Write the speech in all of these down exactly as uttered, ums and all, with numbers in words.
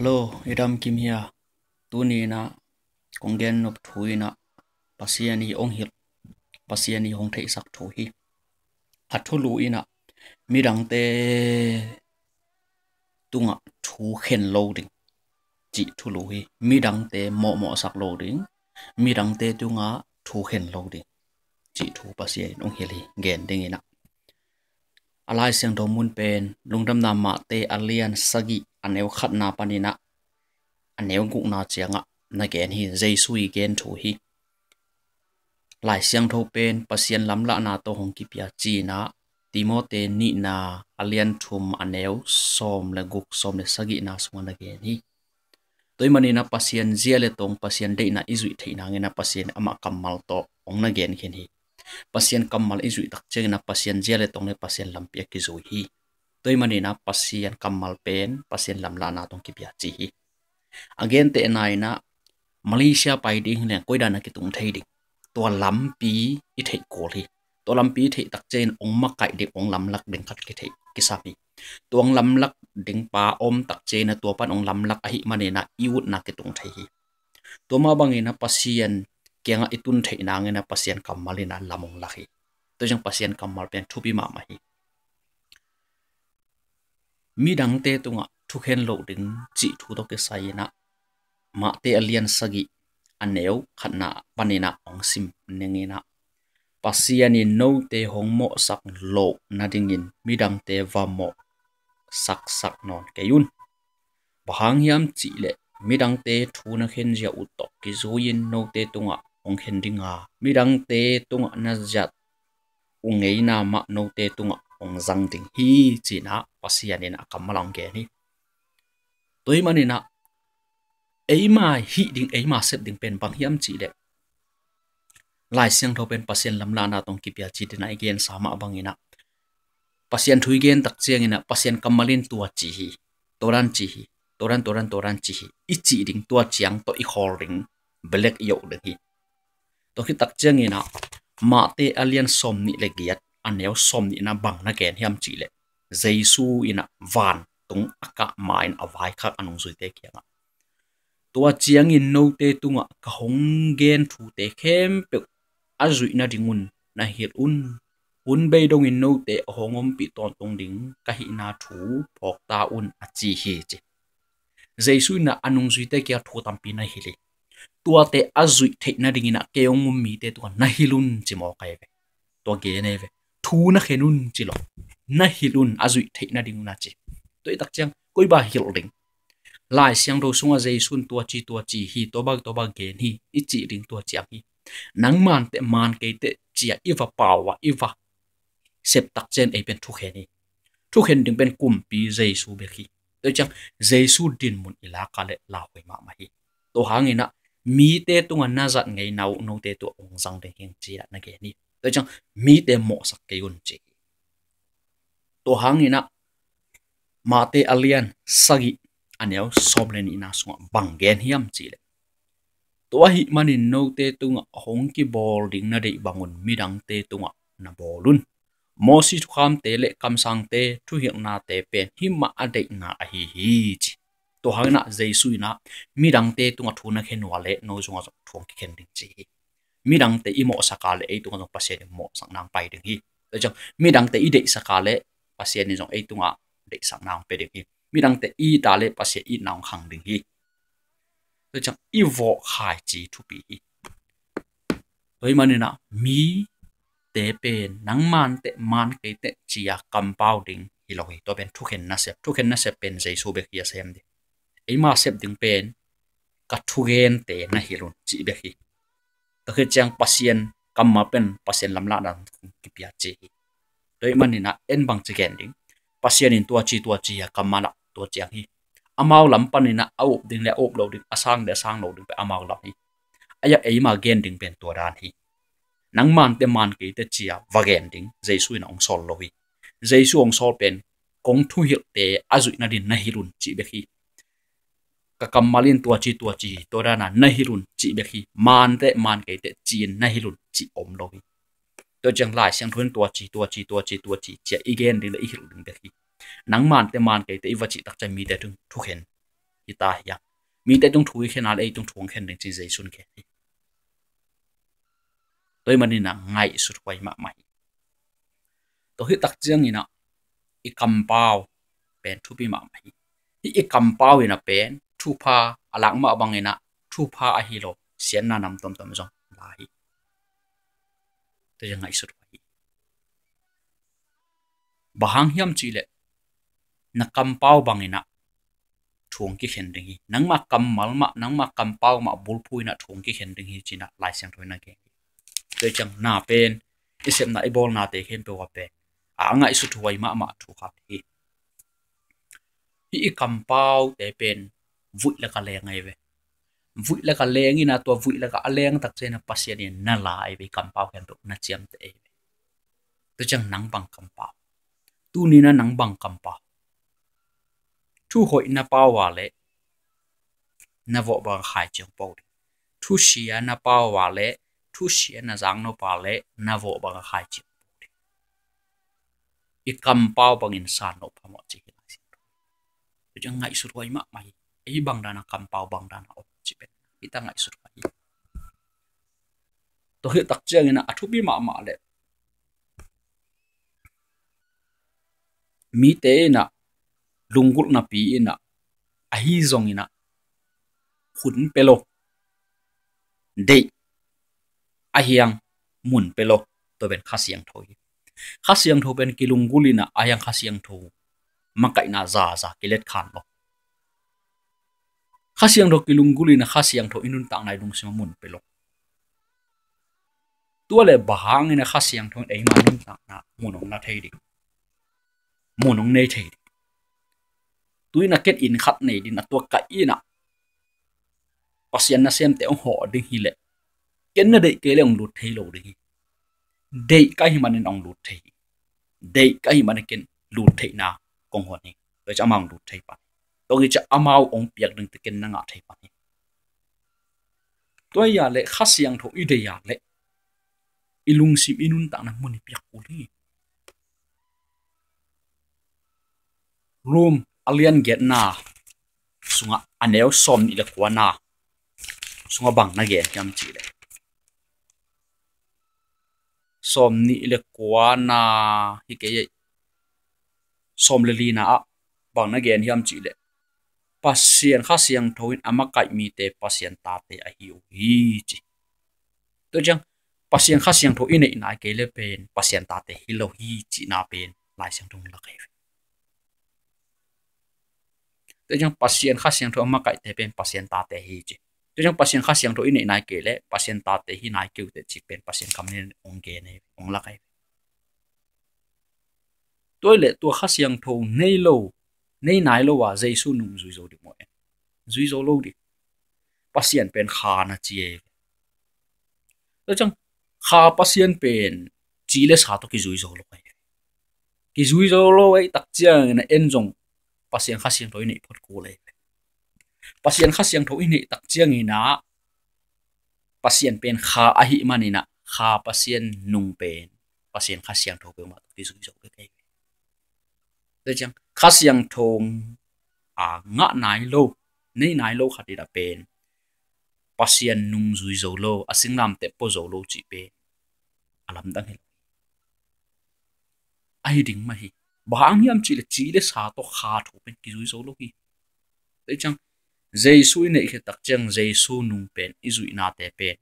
Hello, Idam Kim here. Tuni na kongen nop thui na pasiani ong hil pasiani hong thei sak thu hi. Athulu ina mirang te tunga thu khen loading. Chỉ thulu hi mirang te mo mo sak loading. Mirang te tunga thu khen loading. Chỉ thu pasiani ong hil hi gen ding ina. Alai siang do mun pen lungdam na ma te alian sagi aneu khat na panina aneu gu na chianga na gen hi jaisui gen thu hi lai siang tho pen pasien lam la na to hong ki pia chi na timote ni na alian thum aneu som le guk som le sagi na sunga na gen hi toy manina pasien ziale tong pasien de na izui theina ngena pasien ama kamal to ong na gen khen hi pasien kamal izui tak cheng na pasien ziale tong le pasien lampia ki zui hi toy manina pasien kamal pen pasien lam la na tong ki pia chi hi again te nai na Malaysia pai ding le koida na ki tung thei ding to lampi i thei kol hi to lampi thei tak chen ong ma kai de ong lam lak ding khat ki thei ki sa hi tuang lam lak ding pa om tak chen na to pan ong lam lak a hi manena iut na ki tung thei hi to ma bangina pasien kenga itun thei na ngena pasien kamalina lamong la hi to jang pasien kamal pen thupi ma ma hi mi dang te tunga thu khen lo ding chi thu to ke sai na ma te alian sagi aneu khatna panina ong sim nengina pasiani no te hong mo sak lo na dingin mi dang te va mo sak sak non ke yun bahang yam chi le mi dang te thu na khen ja u to ki zoin no te tunga ong khen dinga mi dang te tunga na jat ungei na ma no te tunga ong zang ding hi china pasianin akamalang ge ni toy manina eima hi ding eima sep ding pen bang hiam chi le lai siang tho pen pasien lam la na tong ki pia chi dina again sama bangina pasien thui gen tak chiang ina pasien kamalin tua chi hi toran chi hi toran toran toran chi hi i chi ding tua chiang to i holding black yo de hi to ki tak chiang ina ma te alien som ni le giat aneu som ni na bang na gen hiam chi le jesu ina van tung aka main avai kha anung zui te kia tua chiang in no te tunga ka hong gen thu te khem pe azui na dingun na hil un un be dong in no te hongom pi ton tong ding ka hi na thu phok ta un a chi hi chi jesu na anung zui te kia thu tam pi na hili tua te azui the na ding ina keong mum mi te tu na hilun chi mo kai ve to ge ne ve thu na khenun chi lo na hilun azui the na ding na chi to i tak chang koi ba hil ding lai siang do sunga jaisun tua chi tua chi hi to bag to bag gen hi i chi ding tua chiang hi nang man te man ke te chia iwa pawa iwa sep tak chen e pen thu khen ni thu khen ding pen kum pi jaisu be khi to chang jaisu din mun ila ka le la hoi ma ma hi to hangina mi te tunga na zat ngei nau no te to ong jang de heng chi na ge ni to chang mi te mo sak ke un chi to hangina ma te alian sagi aneu somlen ina sunga bangen hiam chile to hi manin no te tunga hong ki bol ding na dei bangun midang te tunga na bolun mosi kham te le kam sang te thu hiang na te pen himma ade nga a hi hi chi to hangna jaisu ina midang te tunga thuna khen wale no junga thong ki khen ding chi midang te imo sakale ei tunga pasien mo sang nang pai ding hi to jang midang te ide sakale pasien ni jong ei tunga de sang nang pe ding hi mirang te i dale pase i naung khang ding hi to chang i vo khai chi thu pi hi toy manina mi te pen nang man te man ke te chia compounding hi lo hi to ben thu khen na sep thu khen na sep pen jai su be hi sem de ei ma sep ding pen ka thu gen te na hi lon chi be hi to ke chang pasien kamma pen pasien lam la dan ki pia chi toy manina en bang chi gen ding pasien in tua chi tua chi ya kamana to chiang hi amau lam panina au ding le op lo ding asang de sang lo ding pe amau lam hi aya eima gen ding pen to ran hi nang man te man ke te chia wagen ding jesu in ong sol lo hi jesu ong sol pen kong thu hil te azui na din na hirun chi be hi ka kamalin tua chi tua chi to rana na hirun chi be hi man te man ke te chin na hirun chi om lo hi to jang lai sang thun tua chi tua chi tua chi tua chi chia igen ding le hi ding be hi nang man te man ke te iwa chi tak chai mi te tung thu khen ita ya mi te tung thui khen al ei tung thung khen ding chi zai sun khe tôi mani na ngai su thwai ma mai to hi tak chiang ina i kam pau pen thu pi ma mai hi i kam pau ina pen thu pha alang ma bang ina thu pha a hi lo sian na nam tom tom jong lai to yang ngai su thwai bahang hiam chi le na kam pau bang ina thung ki khen ding hi nang ma kam mal ma nang ma kam pau ma bul phui na thung ki khen ding hi china lai sang thoi na ke tôi chẳng na pen isem na ibol na te khen pe wa pe a ngai su thuai ma ma thu kha hi hi kam pau te pen vui la ka le ngai ve vui la ka le ngi na to vui la ka aleng tak che na pasien ni na lai ve kam pau khen to na chiam te tôi chẳng nang bang kam pau tu ni na nang bang kam pau thu hoi na pau wa le na vo ba khai chong pau thu sia na pau wa le thu sia na zang no pa le na vo ba khai chi i kam pau bang in san no pa mo chi tu jang ngai su roi ma mai ei bang dana kam pau bang dana op chi pe i ta ngai su roi to he tak chiang ina athu bi ma ma le mi te na lungul na pi ina a hi zong ina hun pelo de a hiang mun pelo to ben khasiang thoi khasiang tho ben kilungulina ayang khasiang tho makai na za za kilet khan lo khasiang tho kilungulina khasiang tho inun tang nai lung sima mun pelo tuale bahang ina khasiang tho ei ma nun tang na munong na thei dik munong nei thei tuina ket in khat nei din atwa ka ina pasian na sem te ong ho ding hi le ken na dei ke le ong lut thei lo ding hi dei ka hi manin ong lut thei dei ka hi man ken lut thei na kong ho ni to cha mang lut thei pa to gi cha amau ong piak ding te ken na nga thei pa ni to ya le khasiang tho i de ya le ilung sim inun ta na mun piak u li room alian get na sunga aneu som ni le kwa na sunga bang na ge jam chi le som ni le kwa na hi ke som le li na a bang na ge hiam chi le pasien kha siang thoin ama kai mi te pasien ta te a hi hi chi to jang pasien kha siang tho ine ina ke le pen pasien ta te hi lo hi chi na pen lai siang thong la kai to jang pasien kha siang tho ama kai te pen pasien ta te hi chi to jang pasien kha siang tho ine ina ke le pasien ta te hi nai ke te chi pen pasien kam ne ong ge ne ong la kai toilet to kha siang tho nei lo nei nai lo wa jesu nung zui zo di mo zui zo lo di pasien pen kha na chi to chang kha pasien pen chi le sa to ki zui zo lo kai ki zui zo lo ai tak chiang na en jong pasien kha siang tho ni phot ko le pasien kha siang tho ni tak chiang ina pasien pen kha a hi manina kha pasien nung pen pasien kha siang tho pe ma ki zui zo kai to chang kha siang thong a nga nai lo nei nai lo khati da pen pasien nung zui zo lo asing lam te po zo lo chi pe alam dang he ai ding ma hi bang yam chi le chi le sa to kha thu pen ki zui zo lo hi te chang jesu nei khe tak chang jesu nung pen i zui na te pe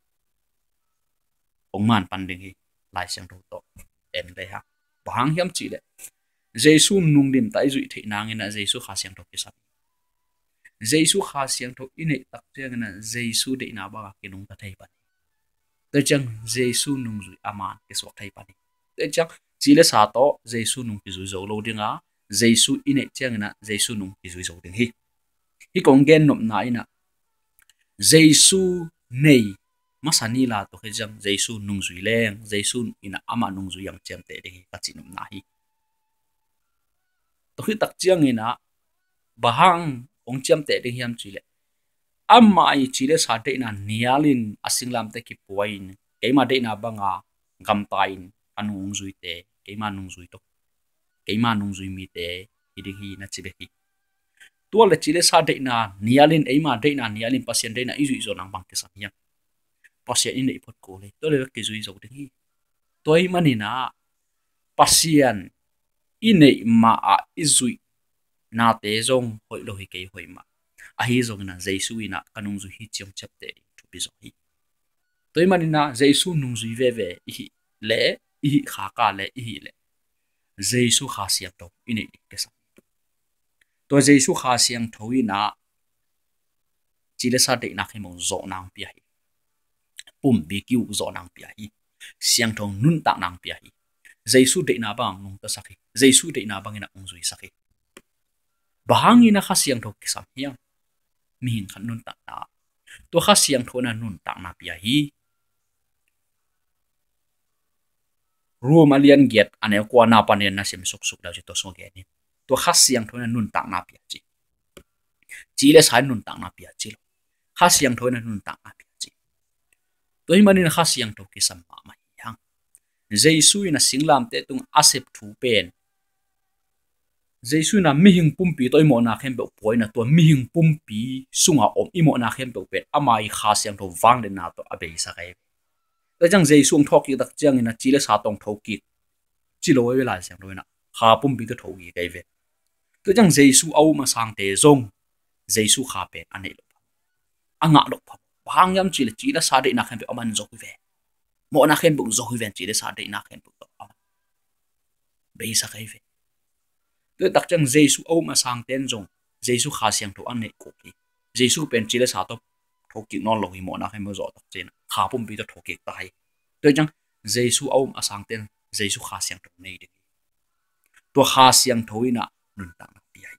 ong man pan ding hi lai sang tho to en le ha bang yam chi le jesu nung dim tai zui thei nang ina jesu kha siang tho ki sa jesu kha siang tho ine tak chang na jesu de na ba ki nung ta thei pa te chang jesu nung zui aman ke sok thei pa ni te chang chi le sa to jesu nung ki zui zo lo dinga jesu ine chang na jesu nung ki zui zo ding hi hi kong gen nom na ina jesu nei masani la to he jang jesu nung zui leng jesu ina ama nung zui yang chem te de hi ka chi nom na hi to hi tak chiang ina bahang ong chem te de hiam chi le amma ai chi le sa de na nialin asinglam te ki puain keima de na banga gam tain anung zui te keima nung zui to keima nung zui mi te hi de hi na chi be hi tua le chile sa de na nialin eima de na nialin pasien de na izu zo nang bang ke sam hiam pasien in nei pot ko le to le ke zui zo ding hi toy manina pasien in nei ma a izui na te zong hoi lo hi ke hoi ma a hi zong na jesu ina kanung zu hi chiong chap te thu pi zo hi toy manina jesu nung zui ve ve hi le hi kha ka le hi le jesu kha siam to in nei ke sam to jesu kha siang thoina chile sa de na khai mo zo nang pi hi pum bi kiu zo nang pi hi siang thong nun ta nang pi hi jesu de na bang nung ta sakhi jesu de na bang ina ong zui sakhi bahang ina kha siang thok kisam hiang mi hin khan nun ta na to kha siang thona nun ta na pi hi room alian get ane kwa na panen na sim suk suk da ji to so ge ni to kha siang thona nun ta na pi chi chile sai nun ta na pi chi kha siang thona nun ta na pi chi toy manin kha siang thok kisam ma ma yang jesu ina singlam te tung asep thu pen jesu na mi hing pumpi toy mo na khem be poina to mi hing pumpi sunga om imo na khem be pen amai kha siang tho wang le na to abei sa kai to jang jesu ong thok ki dak jang ina chile sa tong thok ki chilo we la siang loina kha pumpi to thok gi kai ve to jang jesu au ma sang te zong jesu kha pen anei lo anga lo pha bang yam chile chile sa de na khem be aman zo ve mo na khem bu zo ve chile sa de na khem bu to bei sa kai ve to tak chang jesu au ma sang ten jong jesu kha siang tho an nei ko ki jesu pen chile sa to thok ki non lo hi mo na khem mo zo tak chen kha pum bi to thok ki tai to chang jesu au ma sang ten jesu kha siang tho nei de to kha siang tho ina nun ta na pi ai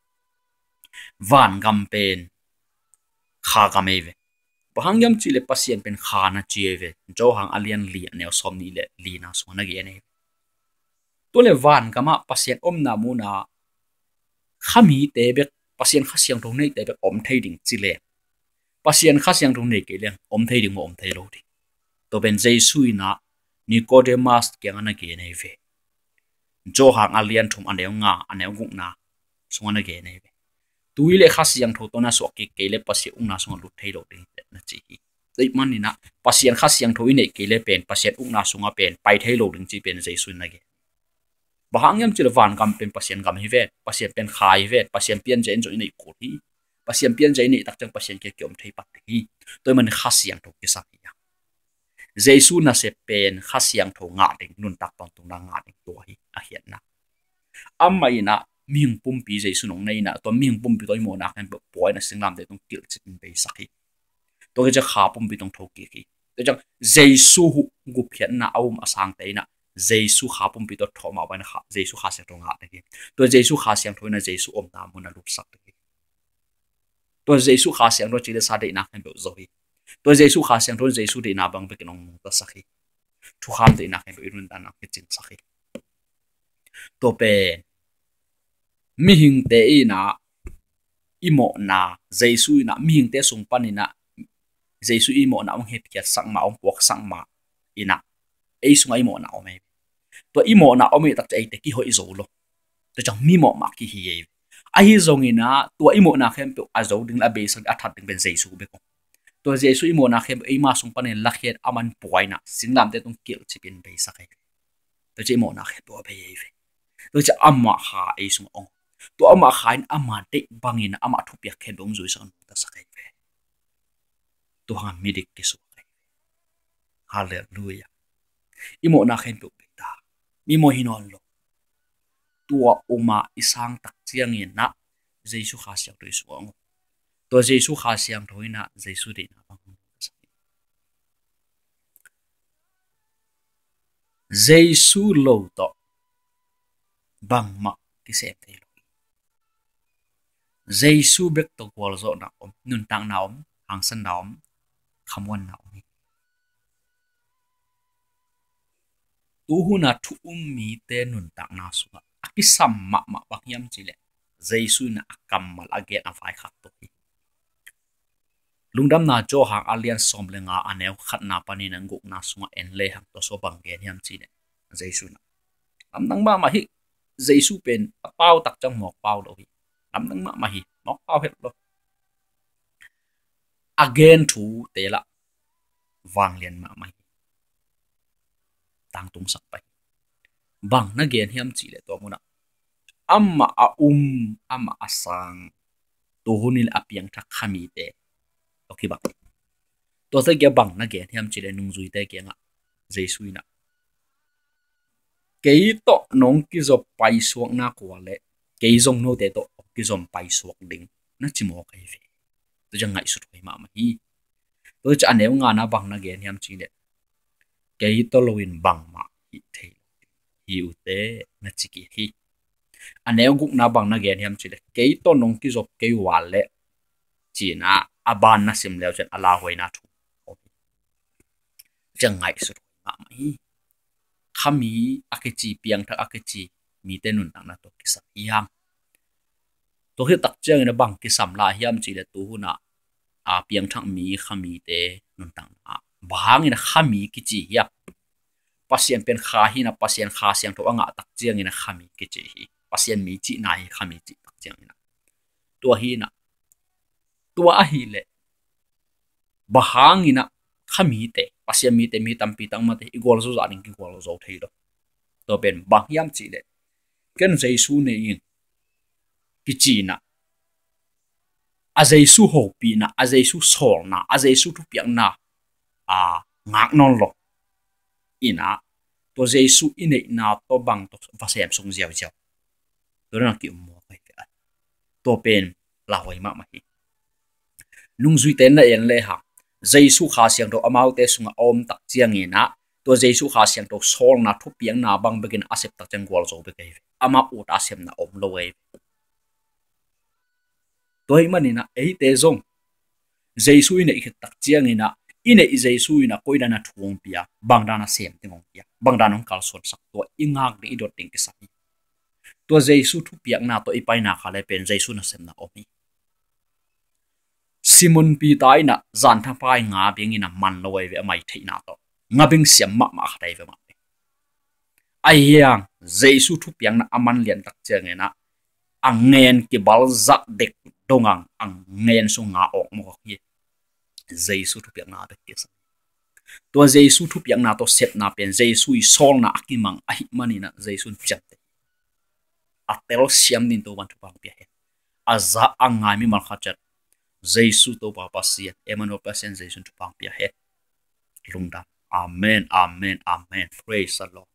van gam pen kha ga me ve bahang yam chile pasien pen kha na chi ve jo hang alian li ne som ni le li na so na ge ne to le van kama pasien om na mu na khami te be pasien kha siang thong nei te be om thei ding chile pasien kha siang thong nei ke le om thei ding mo om thei lo di to ben jesu ina nicodemus ke ngana ge nei ve jo hang alian thum ane nga ane gung na so na ge nei ve tuile kha siang tho to na so ke ke le pasi ung na so lu thei lo ding na chi hi dei man ni na pasien kha siang tho nei ke le pen pasien ung na so nga pen pai thei lo ding chi pen jesu na ge bahang yam chil van kam pen pasien gam hi ve pasien pen khai ve pasien pian jen jo nei ko hi pasien pian jai nei tak chang pasien ke kyom thei pat hi toy man kha siang tho ke sa ya jesu na se pen kha siang tho nga ding nun tak ton tung na nga ding to hi a hian na amai na ming pum pi jesu nong nei na to ming pum pi toy mo na kan poi na singlam de tung kil chin be sakhi to ke ja kha pum pi tong tho ki ki to jang jesu gu phian na aum asang te na jesu kha pum pi to thoma ban kha jesu kha se tong ha de to jesu kha siang thoina jesu om na mun na lup sak de to jesu kha siang ro chile sa de na kan be zo hi to jesu kha siang thon jesu de na bang be kinong ta sakhi thu kham de na kan be run ta na ke chin sakhi to pe mi hing te ina imo na jesu ina mi hing te sung panina jesu imo na ong het kya sang ma ong pok sang ma ina ei sunga imo na ome to imo na ome tak chai te ki hoi zo lo to chang mi mo ma ki hi e a hi zong ina to imo na khem pe a zo ding la be sang a that ding ben jesu be ko to jesu imo na khem ei ma sung panen la khet aman poina singlam te tung kil chipin be sa kai to che imo na khet to be e to cha amma ha ei sung ong to ama khain ama te bangin ama thupia khendong zui sang ta sakai ve to ha midik ke so hallelujah imo na khen pu ta mi mo hinon lo tua uma isang tak chiang in na jesu kha siang to isuang to jesu kha siang thoina jesu de na bang jesu lo to bang ma ki se te jesu bek to kwal zo na om nun tang na om hang san na om khamwan na om tu hu na thu um mi te nun tang na su aki sam ma ma bak yam chile jesu na akam mal age na fai khat to lungdam na jo hang alian som lenga aneu khat na pani na nguk na sunga en le hang to so bang gen yam chile jesu na am nang ma ma hi jesu pen pau tak chang mok pau lo hi am nang ma ma hi nó ao hết lo again thu te la wang lian ma mai tang tung sak pai bang na gen hiam chi le to muna amma a um amma asang to hunil apiang tha khami te to ki bak to sa ge bang na gen hiam chi le nung zui te ke nga jesuina ke to nong ki zo pai suak na ko le ke zong no te to ki zom pai suak ding na chi mo kai ve to jang ngai su thoi ma ma hi to cha aneu nga na bang na gen hiam chi le ke to loin bang ma hi the hi u te na chi ki hi aneu guk na bang na gen hiam chi le ke to nong ki zo ke wal le chi na aban na sim leo chen ala hoi na thu jang ngai su thoi ma ma hi khami akechi piang tha akechi mi te nun tang na to ki sa hiam to hi tak chang na bang ki sam la hiam chi le tu na a piang thang mi khami te nun tang a bang ina khami ki chi hiam pasien pen kha hi na pasien kha siang to anga tak chiang ina khami ki chi hi pasien mi chi na hi khami chi tak chiang ina to hi na to a hi le bahang ina khami te pasien mi te mi tampi tang ma te igol zo za ning ki gol zo thei do to ben bang hiam chi le ken jaisu ne in ki chi na a jaisu ho pi na a jaisu sol na a jaisu tu piang na a ngak non lo ina to jaisu ine na to bang to vasem sung jiao jiao to na ki mo kai ka to pen la hoi ma ma hi lung zui ten na en le ha jaisu kha siang do amau te sunga om tak chiang ina to jaisu kha siang do sol na thu piang na bang begin asep tak chang gwal zo be kai ama ut asem na om lo wei toy manina ei te zong jaisu ine ik tak chiang ina ine i jaisu ina koida na thuang pia bangdana sem tingong pia bangdana kal son sak to ingak ni dot ting ki sa to jaisu thu piak na to ipai na khale pen jaisu na sem na omi simon pi tai na zan tha pai nga bing ina man loi ve mai thei na to nga bing siam ma ma khadai ve ma ai yang jaisu thu piang na aman lian tak chang ena angen ki bal za dek dongang ang ngen su nga ok mo hi jaisu thu piang na be kesa to jaisu thu piang na to set na pen jaisu i sol na akimang ahi mani na jaisu chat atel siam din to ban thu pang pia he aza angai mi mal khachat jaisu to pa pasien emano pasien jaisu thu pang pia he lungda amen amen amen praise the Lord